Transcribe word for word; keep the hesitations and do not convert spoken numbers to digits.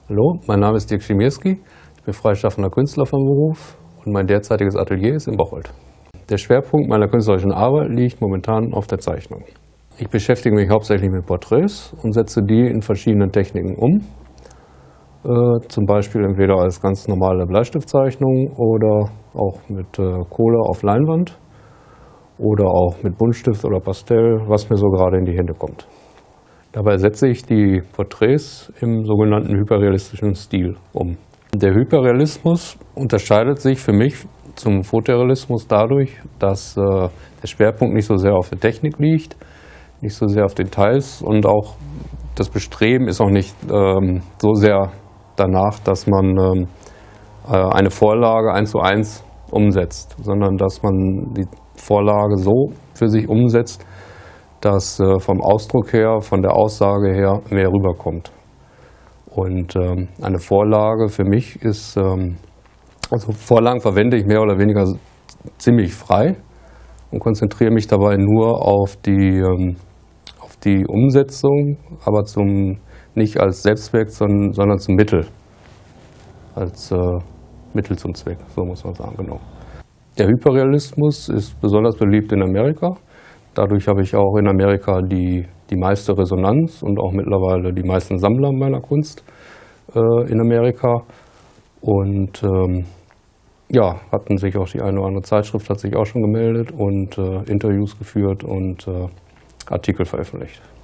Hallo, mein Name ist Dirk Schimierski, ich bin freischaffender Künstler vom Beruf und mein derzeitiges Atelier ist in Bocholt. Der Schwerpunkt meiner künstlerischen Arbeit liegt momentan auf der Zeichnung. Ich beschäftige mich hauptsächlich mit Porträts und setze die in verschiedenen Techniken um. Äh, zum Beispiel entweder als ganz normale Bleistiftzeichnung oder auch mit äh, Kohle auf Leinwand oder auch mit Buntstift oder Pastell, was mir so gerade in die Hände kommt. Dabei setze ich die Porträts im sogenannten hyperrealistischen Stil um. Der Hyperrealismus unterscheidet sich für mich zum Fotorealismus dadurch, dass äh, der Schwerpunkt nicht so sehr auf der Technik liegt, nicht so sehr auf Details und auch das Bestreben ist auch nicht ähm, so sehr danach, dass man ähm, äh, eine Vorlage eins zu eins umsetzt, sondern dass man die Vorlage so für sich umsetzt, dass äh, vom Ausdruck her, von der Aussage her mehr rüberkommt. Und ähm, eine Vorlage für mich ist, ähm, also Vorlagen verwende ich mehr oder weniger ziemlich frei und konzentriere mich dabei nur auf die, ähm, auf die Umsetzung, aber zum, nicht als Selbstzweck, sondern, sondern zum Mittel. Als äh, Mittel zum Zweck, so muss man sagen, genau. Der Hyperrealismus ist besonders beliebt in Amerika. Dadurch habe ich auch in Amerika die, die meiste Resonanz und auch mittlerweile die meisten Sammler meiner Kunst äh, in Amerika. Und ähm, ja, hatten sich auch die eine oder andere Zeitschrift hat sich auch schon gemeldet und äh, Interviews geführt und äh, Artikel veröffentlicht.